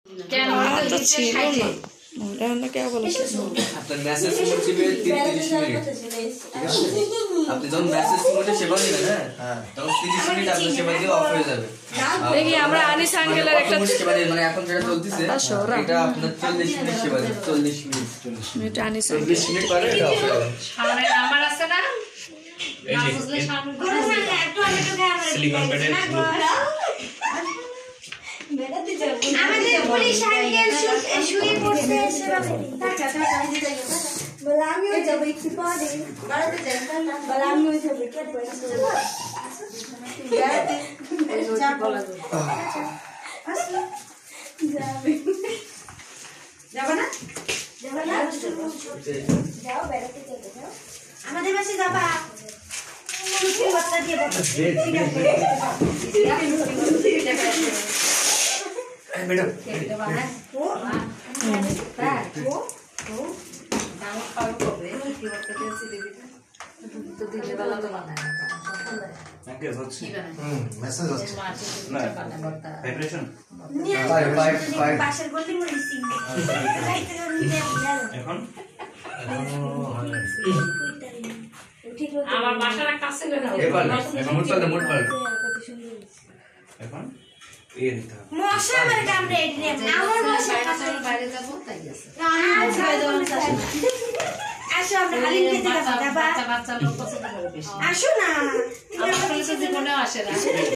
तो छीलो ना मुझे हमने क्या बोला आपका मैसेज मुझे भी 30 मिनट ठीक है আপনি যখন মেসেজ মোডে সেবা দিবেন হ্যাঁ তখন 30 মিনিট আপনার সেবা দিয়ে অফ হয়ে যাবে দেখি আমরা আনিস আঙ্কেলের একটা সেবা দিই মানে এখন যেটা চলতেছে এটা আপনার 40 মিনিট সেবা দিই 40 মিনিট আনিস 40 মিনিট পরে এটা অফ হয়ে যাবে সামনে নাম্বার আছে না এই যে সিলিকন প্যাডের আমাদের পুলিশ আঙ্কেল শুয়ে পড়ছে টাকা বলে আমিও যাব একটু পরে বাড়াতে যাই না বলে আমিও যাব কে পয়সা যাবে যা বলা যাবে যাবে না যাও বেড়াতে চলে যাও আমাদের বাসে যাবা মুখে বাচ্চা দিয়ে দাও ঠিক আছে मैडम वो वो নাম পারো কবে কি করতে দিয়েছি দিবি তো দিলে ভালো তো বানায় না মেসেজ হচ্ছে মেসেজ হচ্ছে না ভাইব্রেশন বাসার বললি মরিসি এখন আমার বাসার কাছে না এবার মোট পাল এখন এই দিতে হবে মশা আমার কামড়ে এনে আমার মশা বাইরে যাব তাই আছে আসো আমরা হালিম খেতে যাবো বাচ্চা লোক পছন্দ করে বেশি আসো না আমার কাছে জীবনেও আসে না